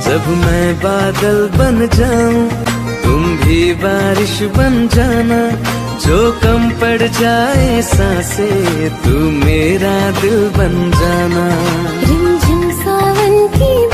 जब मैं बादल बन जाऊं तुम भी बारिश बन जाना, जो कम पड़ जाए सांसें तू मेरा दिल बन जाना। रिमझिम सावन की